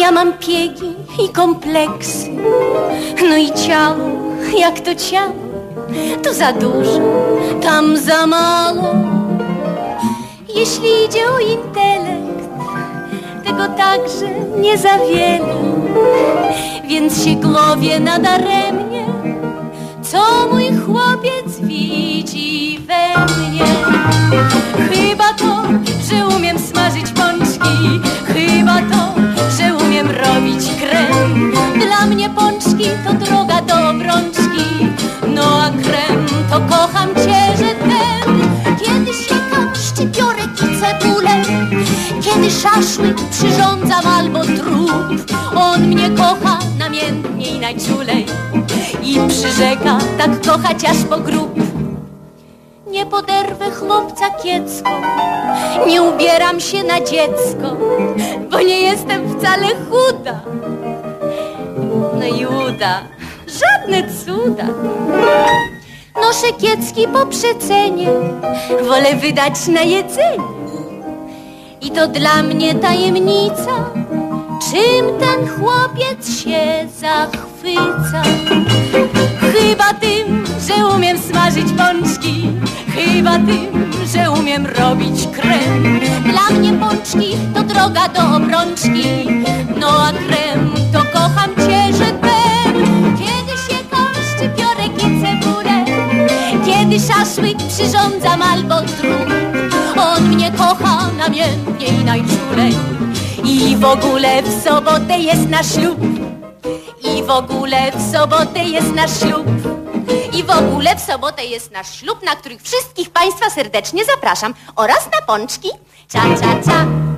Ja mam piegi i kompleksy, no i ciało, jak to ciało, tu za dużo, tam za mało. Jeśli idzie o intelekt, tego także nie za wiele, więc się głowię nadaremnie, co mój chłopiec widzi we mnie. Chyba to, że umiem smażyć pączki, chyba to, że umiem robić krem. Dla mnie pączki to droga do obrączki, no a krem to kocham cię, że ten. Kiedy siekam szczypiorek i cebulę, kiedy szaszłyk przyrządzam albo trup, on mnie kocha namiętnie i najczulej i przyrzeka tak kochać aż po grób. Nie poderwę chłopca kiecko, nie ubieram się na dziecko, bo nie jestem wcale chuda. No i uda, żadne cuda. Noszę kiecki po przecenie, wolę wydać na jedzenie. I to dla mnie tajemnica, czym ten chłopiec się zachwyca. Chyba tym, że umiem smażyć pączki, chyba tym, że umiem robić krem. Dla mnie pączki to droga do obrączki, no a krem to kocham cię, że ten. Kiedy siekam szczypiorek i cebulę, kiedy szaszłyk przyrządzam albo trup, on mnie kocha namiętnie i najczulej. I w ogóle w sobotę jest nasz ślub, i w ogóle w sobotę jest nasz ślub, i w ogóle w sobotę jest nasz ślub, na których wszystkich państwa serdecznie zapraszam, oraz na pączki. Cia, cia, cia.